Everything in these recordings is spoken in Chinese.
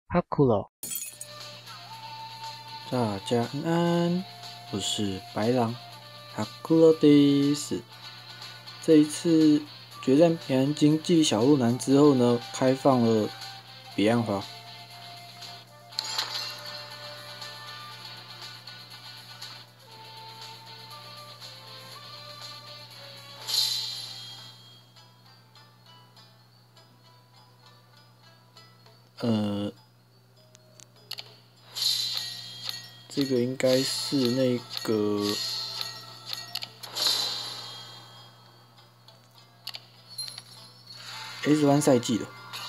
哈库罗， 大家安安，我是白狼，哈库罗迪斯。这一次决战平安经济小路南之后呢，开放了彼岸花。这个应该是那个S1赛季的。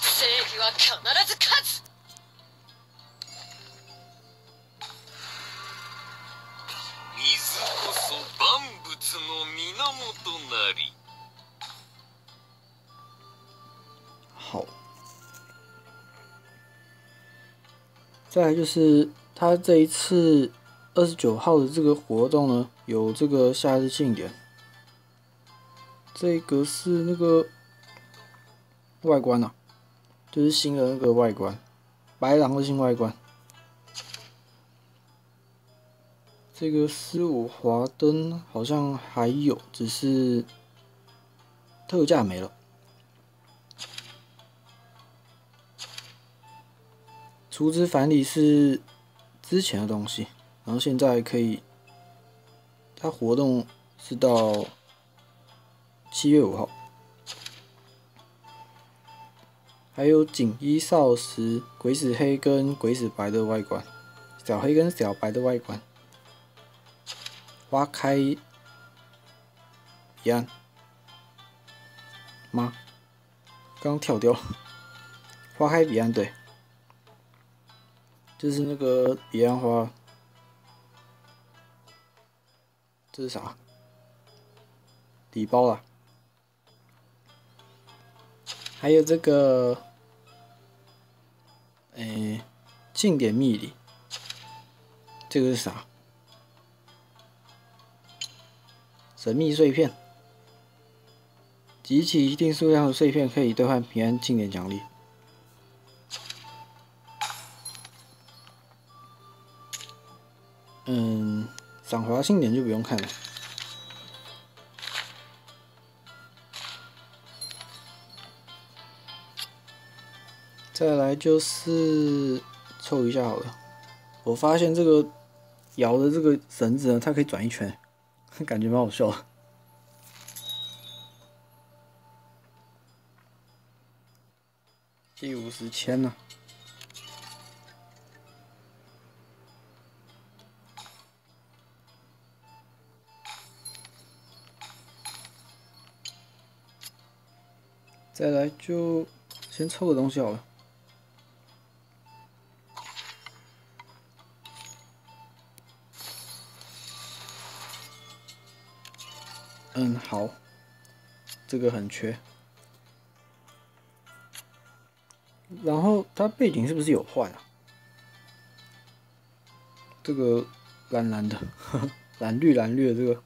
好，再来就是他这一次29号的这个活动呢，有这个夏日庆典。这个是那个外观啊，就是新的那个外观，白狼的新外观。这个15华灯好像还有，只是特价没了。储值返礼是之前的东西，然后现在可以，它活动是到7月5号。还有锦衣少时、鬼使黑跟鬼使白的外观，小黑跟小白的外观。花开彼岸吗？刚跳掉。花开彼岸，对，就是那个彼岸花。这是啥？礼包啦。还有这个，庆典蜜礼。这个是啥？神秘碎片，集齐一定数量的碎片可以兑换平安庆典奖励。赏华庆典就不用看了。再来就是凑一下好了。我发现这个摇的这个绳子呢，它可以转一圈，感觉蛮好笑的。第50签呢。再来就先凑个东西好了。好，这个很缺。然后它背景是不是有换啊？这个蓝蓝的，蓝绿蓝绿的这个。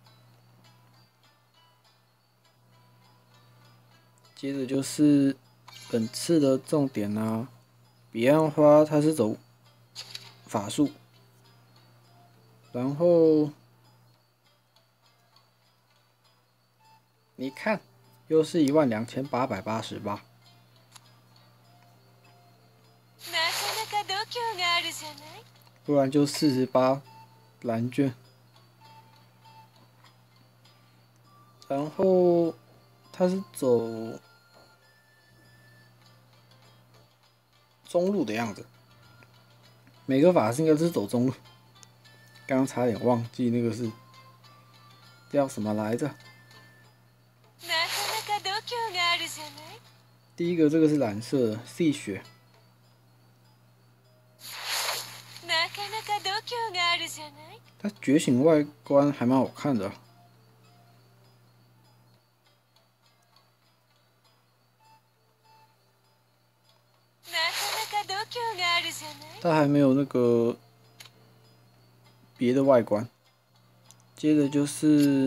接着就是本次的重点啊，彼岸花它是走法术，然后你看，又是12888，不然就48蓝券，然后它是走中路的样子，每个法师应该是走中路。刚刚差点忘记那个是叫什么来着。第一个这个是蓝色的 C 血，它觉醒外观还蛮好看的。它还没有那个别的外观。接着就是，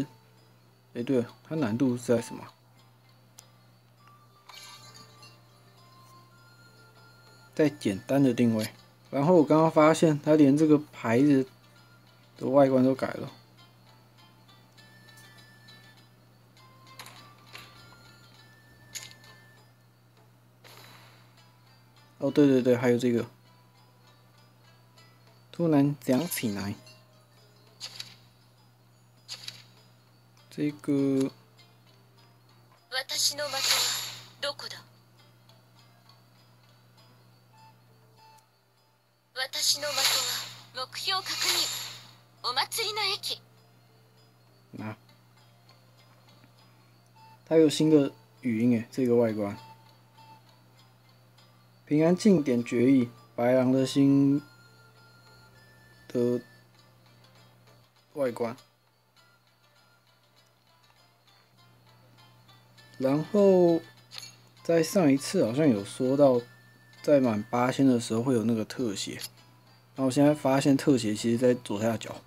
对了，它难度是在什么？ 再简单的定位。然后我刚刚发现，它连这个牌子的外观都改了。哦，对对对，还有这个，突然想起来，这个。 私の的はどこだ？私の的は目標確認。お祭りの駅。 啊，它有新的语音诶，这个外观。平安庆典决议，白狼的心的外观。然后在上一次好像有说到，在满8000的时候会有那个特写，然后我现在发现特写其实在左下角。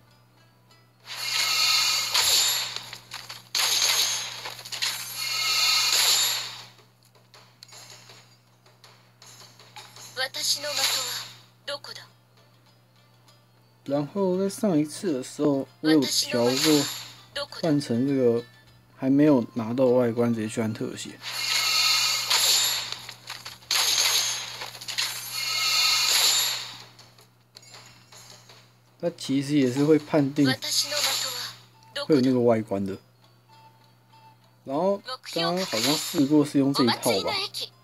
然后在上一次的时候，我有调过，换成这个还没有拿到外观，直接去按特写。它其实也是会判定会有那个外观的。然后刚刚好像试过是用这一套吧。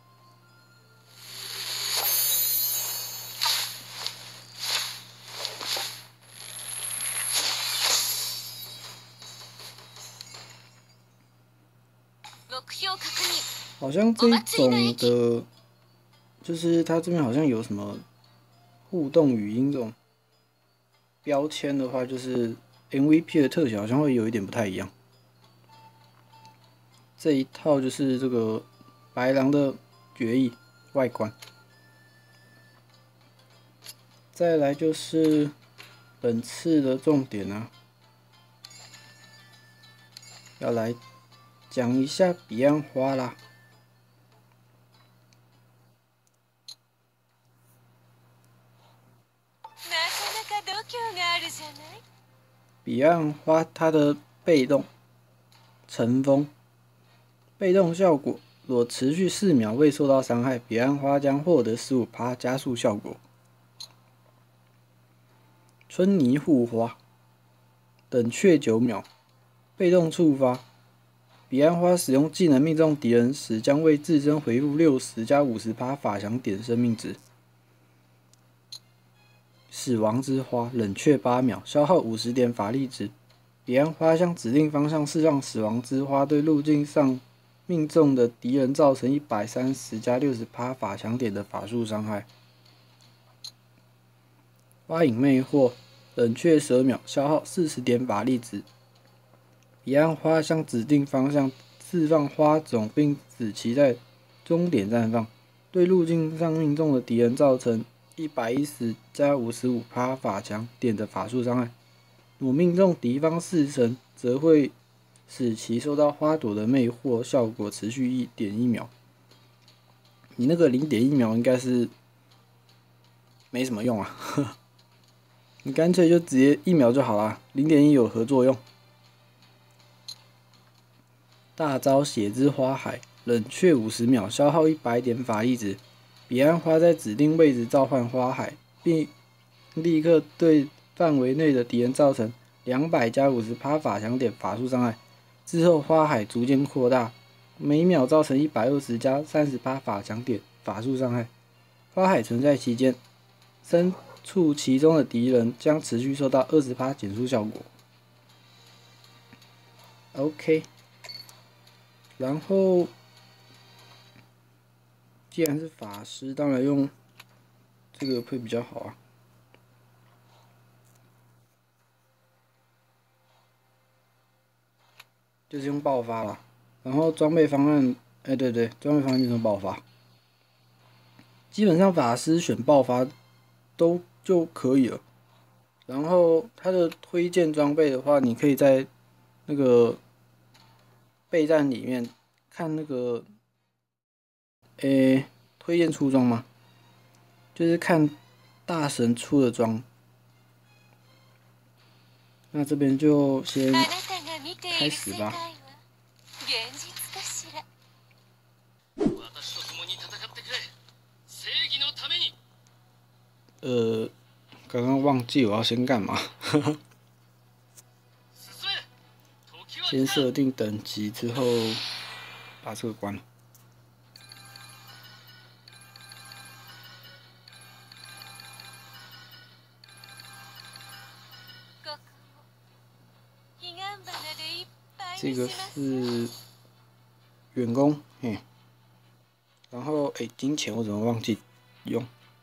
好像这一种的，就是它这边好像有什么互动语音这种标签的话，就是 MVP 的特写好像会有一点不太一样。这一套就是这个白狼的决议外观，再来就是本次的重点啊，要来讲一下彼岸花啦。彼岸花它的被动尘封，被动效果，若持续4秒未受到伤害，彼岸花将获得15%加速效果。春泥护花，冷却9秒，被动触发。彼岸花使用技能命中敌人时，将为自身回复60加50%法强点生命值。死亡之花，冷却8秒，消耗50点法力值。彼岸花向指定方向释放死亡之花，对路径上命中的敌人造成130加60%法强点的法术伤害。花影魅惑，冷却12秒，消耗40点法力值。彼岸花向指定方向释放花种，并使其在终点绽放，对路径上命中的敌人造成110加55%法强点的法术伤害。若命中敌方4成，则会使其受到花朵的魅惑效果持续1.1秒。你那个0.1秒应该是没什么用啊，你干脆就直接1秒就好啦，0.1有何作用？大招血之花海，冷却50秒，消耗100点法力值。彼岸花在指定位置召唤花海，并立刻对范围内的敌人造成200加50%法强点法术伤害。之后花海逐渐扩大，每秒造成120加30%法强点法术伤害。花海存在期间，身处其中的敌人将持续受到20%减速效果。OK。然后，既然是法师，当然用这个会比较好啊。就是用爆发啦。然后装备方案，对对，装备方案就是用爆发。基本上法师选爆发都就可以了。然后它的推荐装备的话，你可以在那个备战里面看那个，推荐出装吗？ 就是看大神出的装。那这边就先开始吧。刚刚忘记我要先干嘛。先设定等级之后，把这个关了。这个是员工，嘿。然后金钱我怎么忘记用？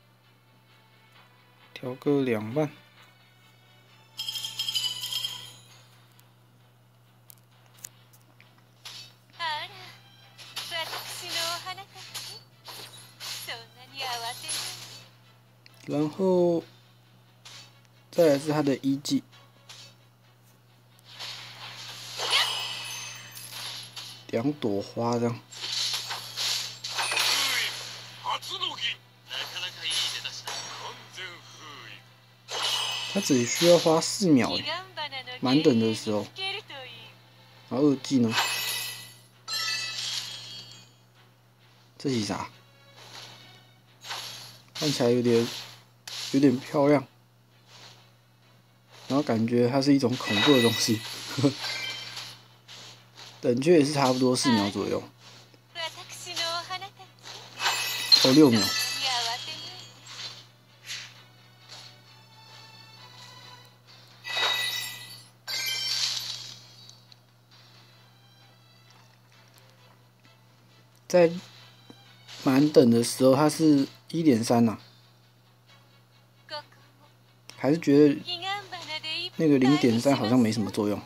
调个2万。然后再来是它的一技，2朵花这样。它只需要花4秒满等的时候。然后2技呢？这是啥？看起来有点漂亮，然后感觉它是一种恐怖的东西。冷却也是差不多4秒左右。哦，6秒。在满等的时候，它是1.3呐，还是觉得那个0.3好像没什么作用。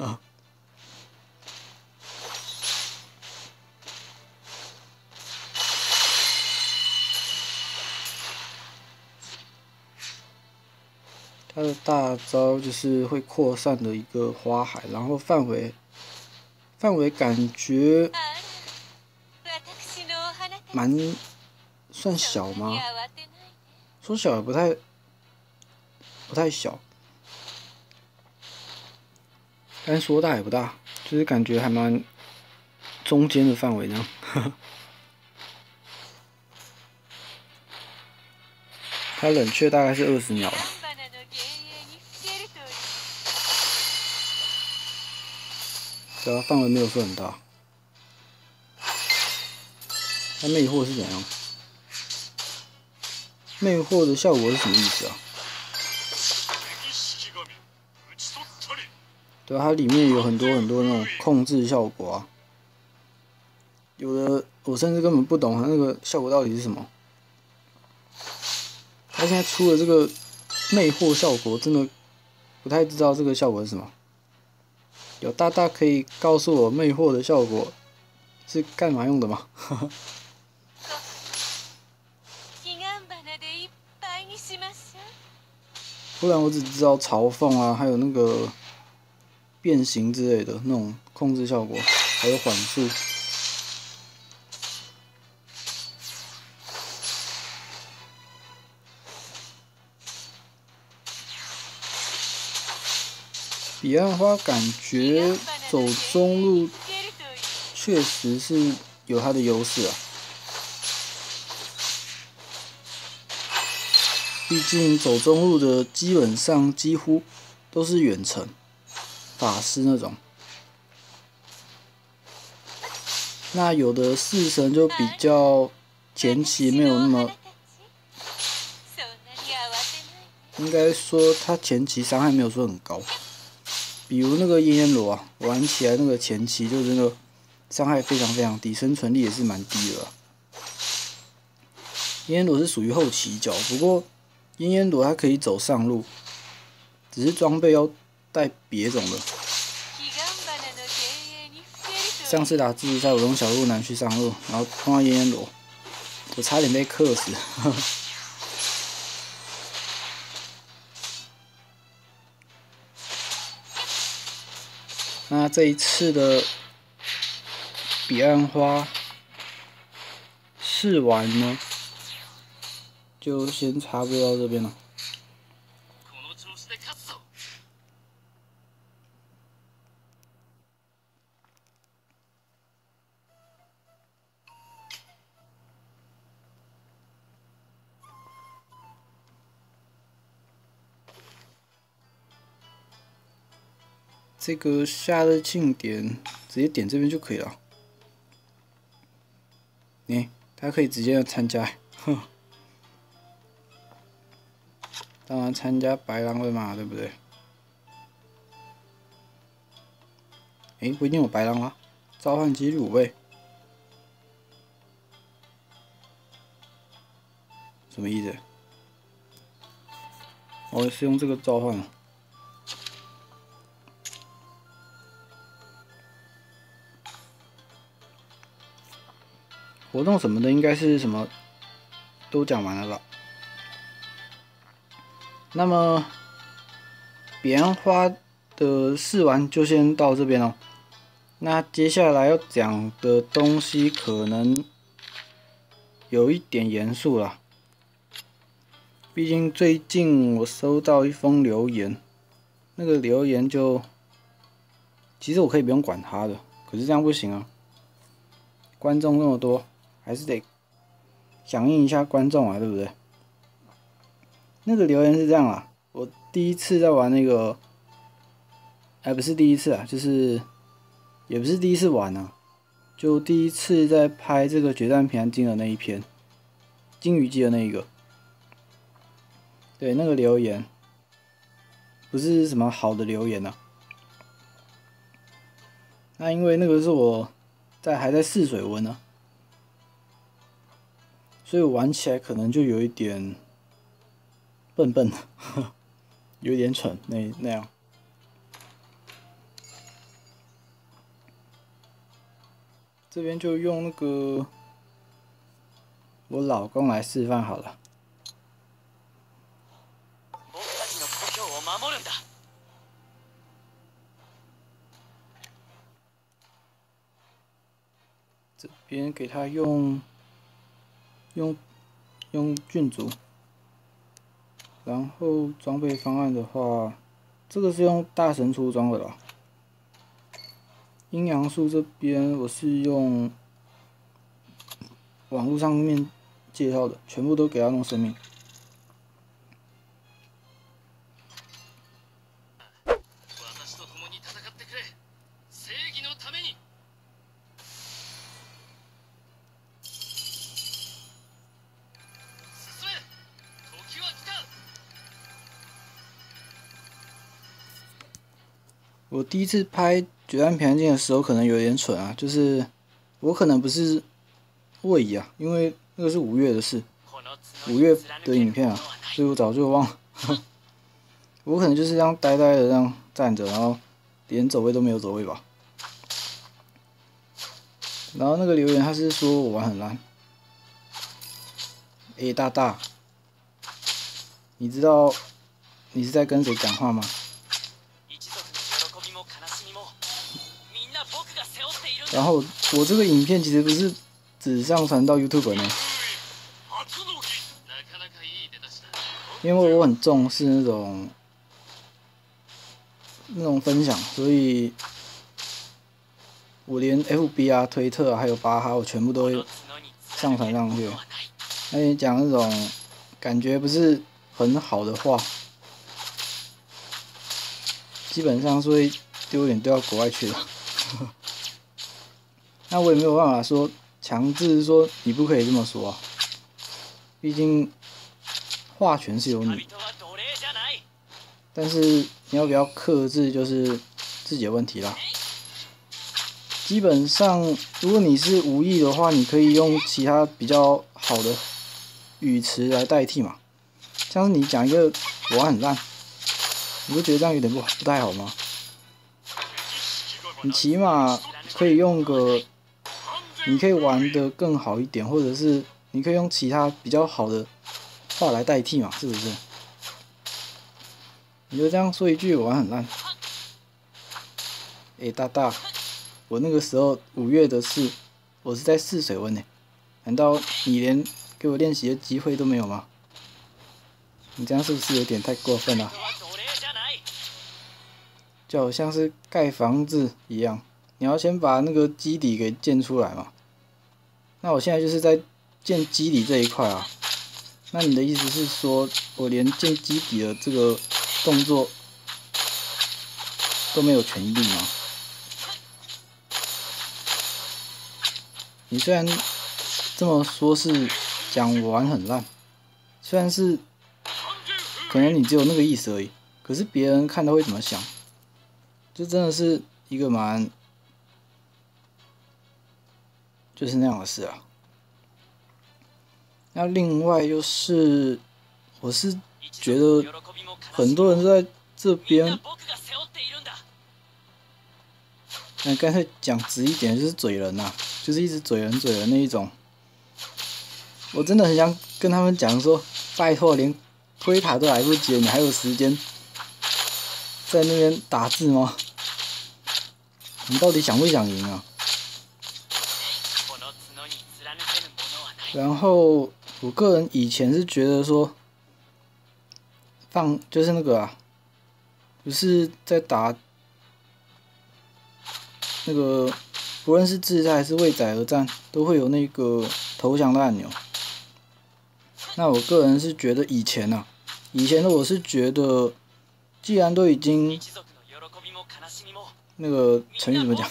它的大招就是会扩散的一个花海，然后范围感觉算小吗？说小也不太小，但说大也不大，就是感觉还蛮中间的范围这样。它冷却大概是20秒吧。对啊，范围没有说很大。它魅惑是怎样？魅惑的效果是什么意思啊？对啊，它里面有很多那种控制效果啊，有的我甚至根本不懂它那个效果到底是什么。它现在出了这个魅惑效果，真的不太知道这个效果是什么。有大大可以告诉我魅惑的效果是干嘛用的吗？不然我只知道嘲讽啊，还有那个变形之类的那种控制效果，还有缓速。彼岸花感觉走中路确实是有它的优势啊，毕竟走中路的基本上几乎都是远程法师那种，那有的式神就比较前期没有那么，应该说他前期伤害没有说很高。比如那个烟烟罗啊，玩起来那个前期就真的伤害非常低，生存力也是蛮低的。烟烟罗是属于后期角，不过烟烟罗它可以走上路，只是装备要带别种的。上次打自治赛，我用小鹿男去上路，然后碰到烟烟罗，我差点被克死。那这一次的彼岸花试完呢， 就先差不多到这边了。这个夏日庆典直接点这边就可以了。他可以直接参加，哼。当然参加白狼了嘛，对不对？我已经有白狼了，召唤几率5倍，什么意思？我是用这个召唤。活动什么的应该是什么都讲完了吧？那么彼岸花的试玩就先到这边了。那接下来要讲的东西可能有一点严肃啦，毕竟最近我收到一封留言，那个留言其实我可以不用管他的，可是这样不行啊，观众那么多，还是得响应一下观众啊，对不对？那个留言是这样啦，我第一次在玩那个，不是第一次啊，就是也不是第一次玩啊，就第一次在拍这个决战平安京的那一篇，金鱼姬的那一个，对，那个留言不是什么好的留言啊。那因为那个是我还在试水温呢，所以我玩起来可能就有一点笨笨的，有点蠢那样。这边就用那个我老公来示范好了。这边给他用郡主。然后装备方案的话，这个是用大神出装的啦。阴阳术这边我是用网络上面介绍的，全部都给他弄生命。我第一次拍决战平安京的时候可能有点蠢啊，就是我可能不是位移啊，因为那个是5月的事，5月的影片啊，所以我早就忘了。我可能就是这样呆呆的这样站着，然后连走位都没有走位吧。然后那个留言他是说我玩很烂。大大，你知道你是在跟谁讲话吗？然后我这个影片其实不是只上传到 YouTube 呢，因为我很重视那种分享，所以我连 FB 啊、推特啊还有巴哈我全部都会上传上去。那你讲那种感觉不是很好的话，基本上是会丢脸丢到国外去的。那我也没有办法说强制说你不可以这么说啊，毕竟话权是有你，但是你要不要克制就是自己的问题啦。基本上，如果你是无意的话，你可以用其他比较好的语词来代替嘛，像是你讲一个我玩很烂，你不觉得这样有点不太好吗？你起码可以用个，你可以玩得更好一点，或者是你可以用其他比较好的话来代替嘛，是不是？你就这样说一句我玩很烂。大大，我那个时候5月的事，我是在试水温呢，难道你连给我练习的机会都没有吗？ 你这样是不是有点太过分了？就好像是盖房子一样，你要先把那个基底给建出来嘛。那我现在就是在建基底这一块啊。那你的意思是说我连建基底的这个动作都没有权利吗？你虽然这么说是讲我玩很烂，虽然是可能你只有那个意思而已，可是别人看到会怎么想？这真的是一个就是那样的事啊。那另外就是，我是觉得很多人都在这边，那干脆讲直一点，就是嘴人呐，就是一直嘴人那一种。我真的很想跟他们讲说，拜托，连推塔都来不及了，你还有时间在那边打字吗？你到底想不想赢啊？然后我个人以前是觉得说，就是那个啊，不是在打那个，不论是自在还是为宰而战，都会有那个投降的按钮。那我个人是觉得以前的我是觉得，既然都已经那个成语怎么讲？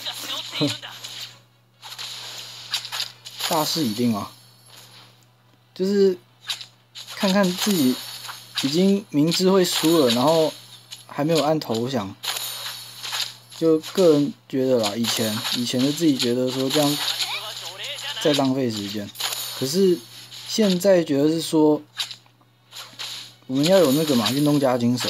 大势已定嘛，就是看看自己已经明知会输了，然后还没有按投降，就个人觉得啦，以前的自己觉得说这样在浪费时间，可是现在觉得是说我们要有那个嘛运动家精神，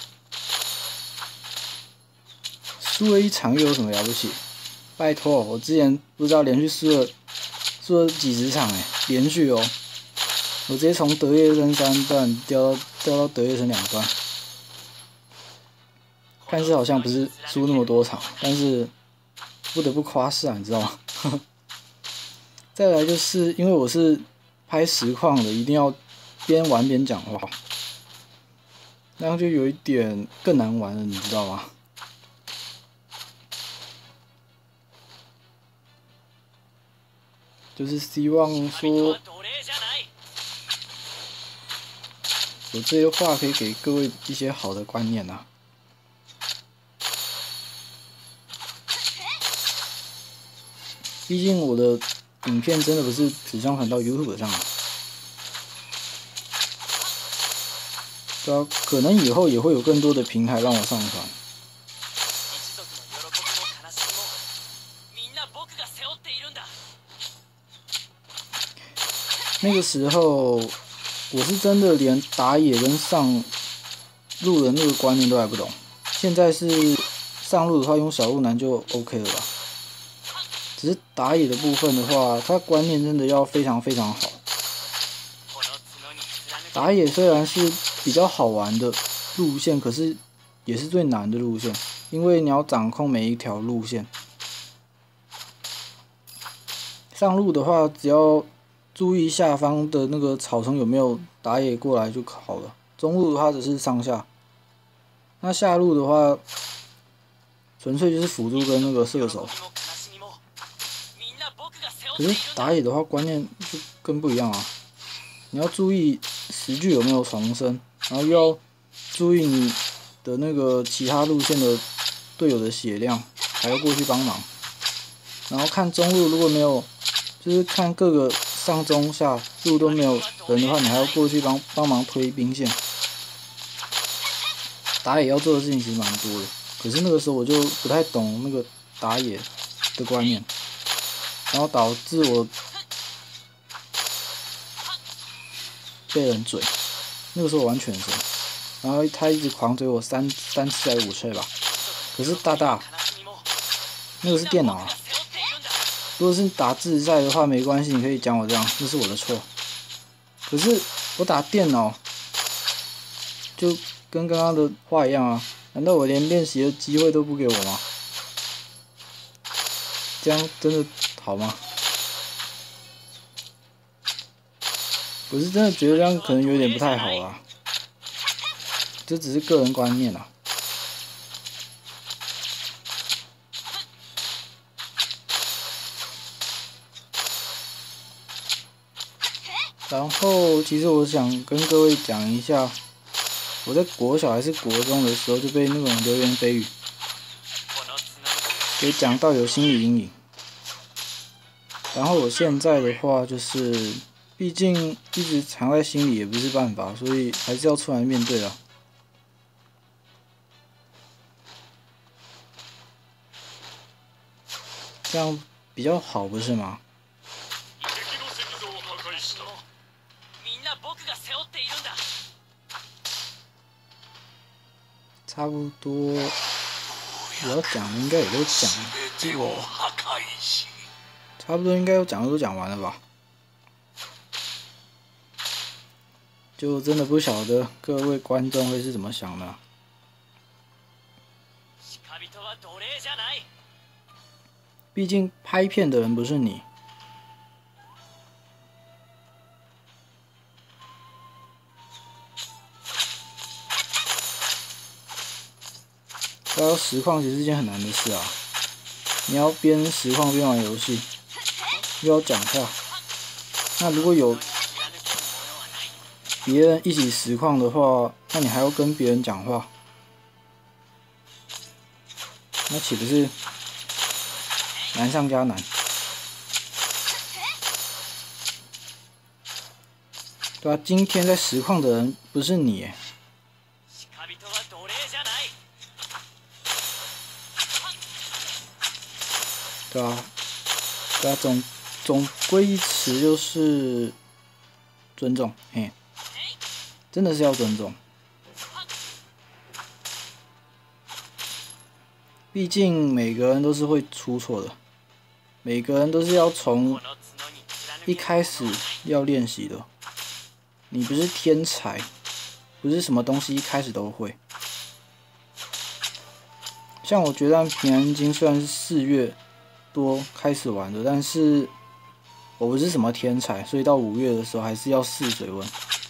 输了一场又有什么了不起？拜托，我之前不知道连续输了几十场连续哦。我直接从德叶升3段掉到德叶升2段，看似好像不是输那么多场，但是不得不夸饰啊，你知道吗？再来就是因为我是拍实况的，一定要边玩边讲话，那样就有一点更难玩了，你知道吗？就是希望说，有这些话可以给各位一些好的观念啊。毕竟我的影片真的不是只上传到 YouTube 上啊，对啊，可能以后也会有更多的平台让我上传。那个时候，我是真的连打野跟上路的那个观念都还不懂。现在是上路的话，用小路男就 OK 了吧？只是打野的部分的话，他观念真的要非常非常好。打野虽然是比较好玩的路线，可是也是最难的路线，因为你要掌控每一条路线。上路的话，只要注意下方的那个草丛有没有打野过来就好了。中路的话只是上下，那下路的话，纯粹就是辅助跟那个射手。可是打野的话，观念就更不一样啊！你要注意时距有没有重生，然后又要注意你的那个其他路线的队友的血量，还要过去帮忙。然后看中路如果没有，就是看各个上中下路都没有人的话，你还要过去帮忙推兵线。打野要做的事情其实蛮多的，可是那个时候我就不太懂那个打野的观念。然后导致我被人嘴，那个时候我玩犬神，然后他一直狂追我三次还是5次吧。可是大大，那个是电脑啊。如果是打自在的话没关系，你可以讲我这样，那是我的错。可是我打电脑，就跟刚刚的话一样啊，难道我连练习的机会都不给我吗？这样真的好吗？我是真的觉得这样可能有点不太好啊。 这只是个人观念啊。然后，其实我想跟各位讲一下，我在国小还是国中的时候就被那种流言蜚语给讲到有心理阴影。然后我现在的话就是，毕竟一直藏在心里也不是办法，所以还是要出来面对啊。这样比较好，不是吗？差不多，我要讲的应该也都讲了，差不多应该都讲完了吧？就真的不晓得各位观众会是怎么想的。毕竟拍片的人不是你。要实况其实是件很难的事啊！你要边实况边玩游戏，又要讲话。那如果有别人一起实况的话，那你还要跟别人讲话，那岂不是难上加难？对啊，今天在实况的人不是你耶。对啊，总归一词就是尊重，嘿，真的是要尊重。毕竟每个人都是会出错的，每个人都是要从一开始要练习的。你不是天才，不是什么东西一开始都会。像我决战平安京虽然是4月多开始玩的，但是我不是什么天才，所以到5月的时候还是要试水温。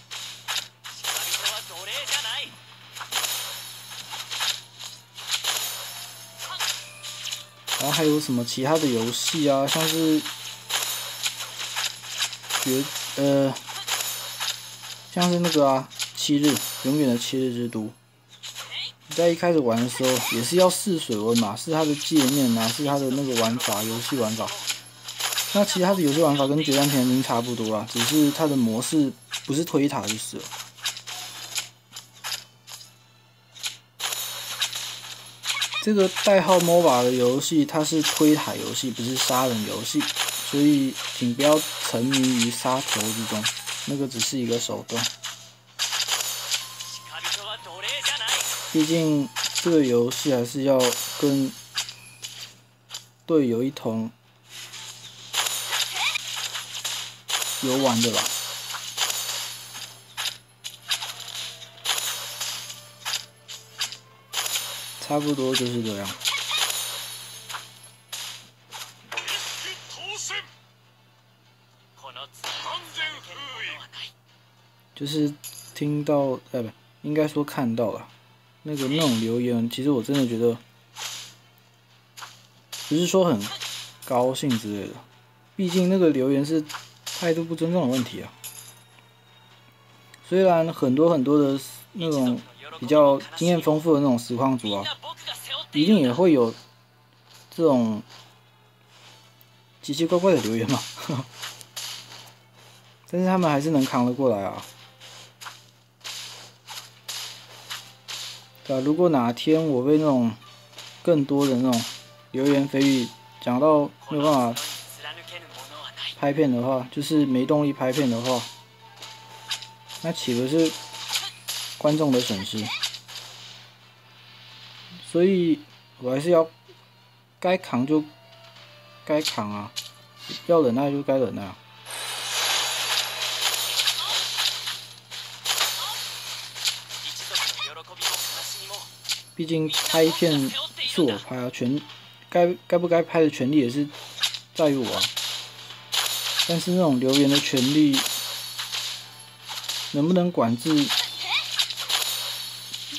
然后还有什么其他的游戏啊，像是像是那个啊，永远的七日之都。在一开始玩的时候，也是要试水温嘛，试它的界面啊，试它的那个玩法，游戏玩法。那其实它的游戏玩法跟决战平安京差不多啦，只是它的模式不是推塔就是了。这个代号 MOBA 的游戏，它是推塔游戏，不是杀人游戏，所以请不要沉迷于杀头之中，那个只是一个手段。毕竟这个游戏还是要跟队友一同游玩的吧。差不多就是这样。就是听到，不，应该说看到了。那种留言，其实我真的觉得，不是说很高兴之类的，毕竟那个留言是态度不尊重的问题啊。虽然很多的那种比较经验丰富的那种实况主啊，一定也会有这种奇奇怪怪的留言嘛，但是他们还是能扛得过来啊。对啊，如果哪天我被那种更多的那种流言蜚语讲到没有办法拍片的话，就是没动力拍片的话，那岂不是观众的损失？所以我还是要该扛就该扛啊，要忍耐就该忍耐啊。毕竟拍片是我拍啊，该不该拍的权利也是在于我啊。但是那种留言的权利能不能管制，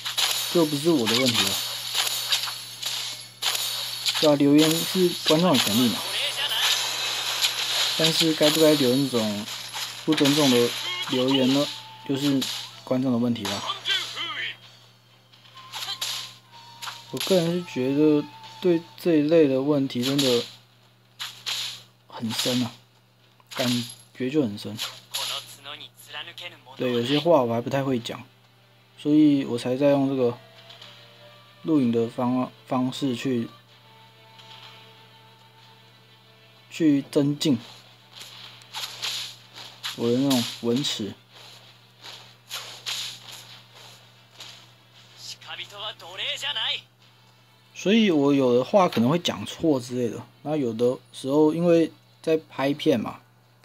就不是我的问题了。对啊，留言是观众的权利嘛，但是该不该留那种不尊重的留言呢，就是观众的问题了。我个人是觉得对这一类的问题真的很深啊，感觉就很深。对，有些话我还不太会讲，所以我才在用这个录影的方式去增进我的那种文齿。所以我有的话可能会讲错之类的。那有的时候因为在拍片嘛，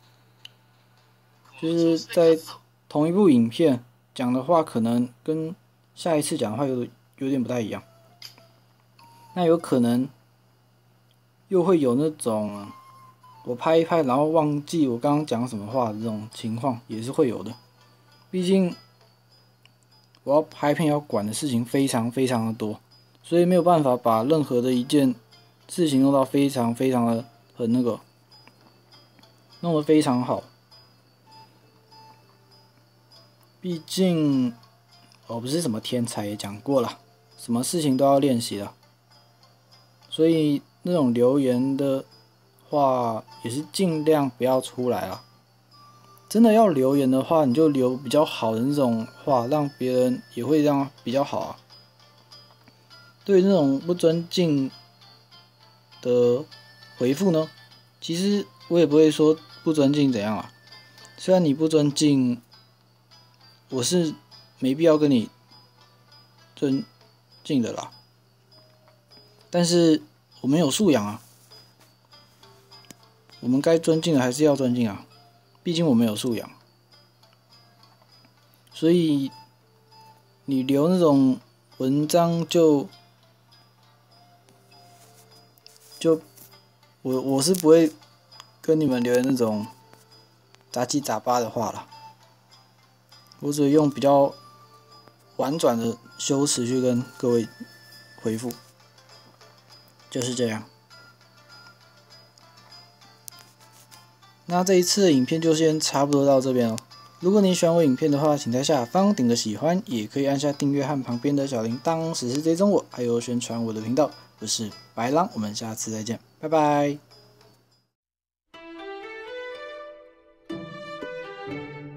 就是在同一部影片讲的话，可能跟下一次讲的话有点不太一样。那有可能又会有那种我拍一拍，然后忘记我刚刚讲什么话的这种情况，也是会有的。毕竟我要拍片要管的事情非常非常的多，所以没有办法把任何的一件事情弄到非常非常的弄得非常好。毕竟我不是什么天才，也讲过了，什么事情都要练习了。所以那种留言的话，也是尽量不要出来啦。真的要留言的话，你就留比较好的那种话，让别人也会让比较好啊。对于那种不尊敬的回复呢，其实我也不会说不尊敬怎样啊。虽然你不尊敬，我是没必要跟你尊敬的啦。但是我们有素养啊，我们该尊敬的还是要尊敬啊。毕竟我们有素养，所以你留那种文章我是不会跟你们留言那种杂七杂八的话啦，我只会用比较婉转的修辞去跟各位回复，就是这样。那这一次的影片就先差不多到这边了。如果你喜欢我影片的话，请在下方点个喜欢，也可以按下订阅和旁边的小铃铛，实时追踪我，还有宣传我的频道。我是白狼，我们下次再见，拜拜。